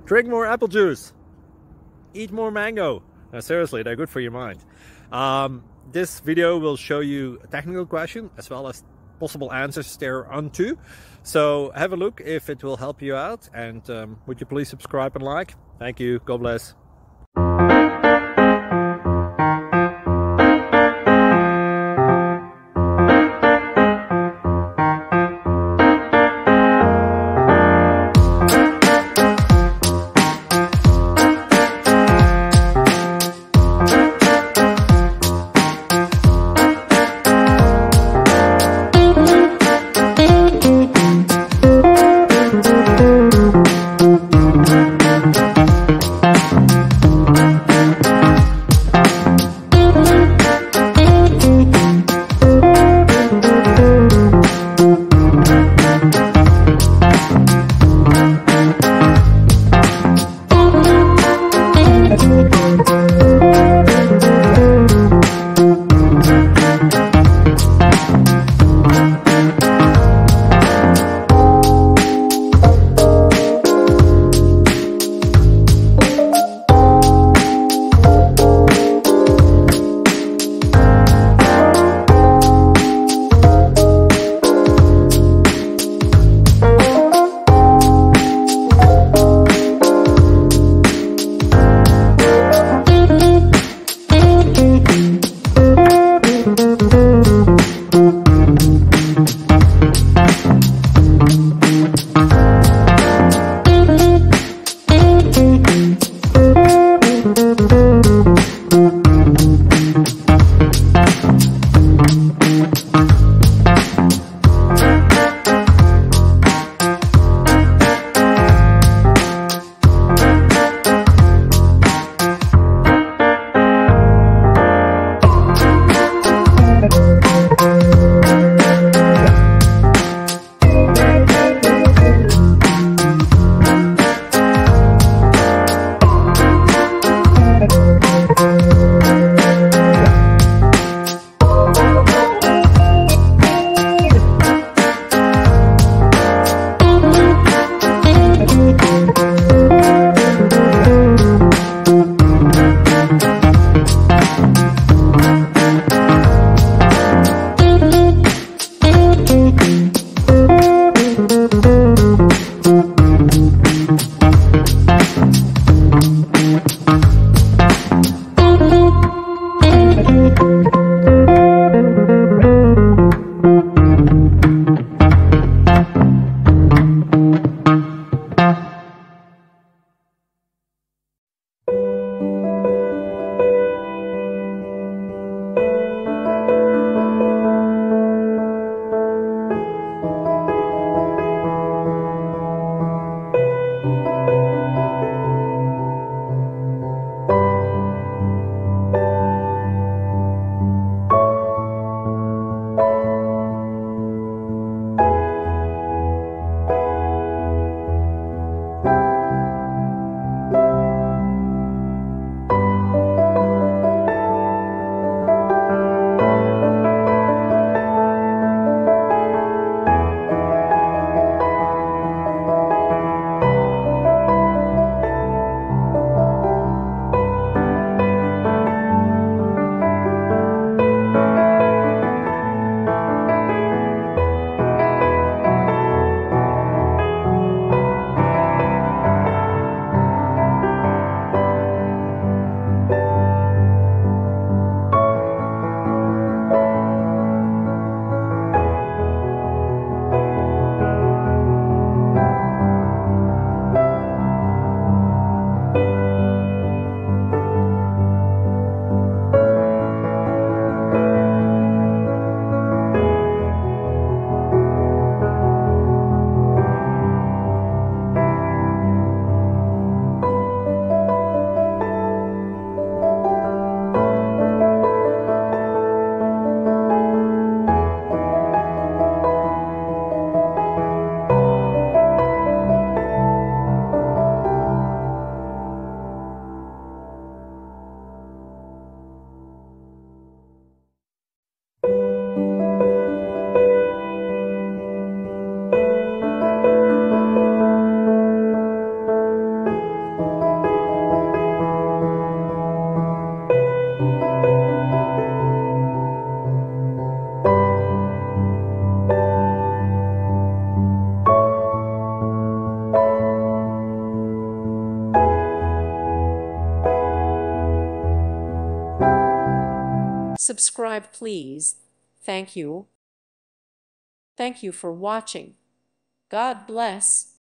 Drink more apple juice. Eat more mango. No, seriously, they're good for your mind. This video will show you a technical question as well as possible answers thereunto. So have a look if it will help you out, and would you please subscribe and like? Thank you. God bless. Subscribe, please. Thank you. Thank you for watching. God bless.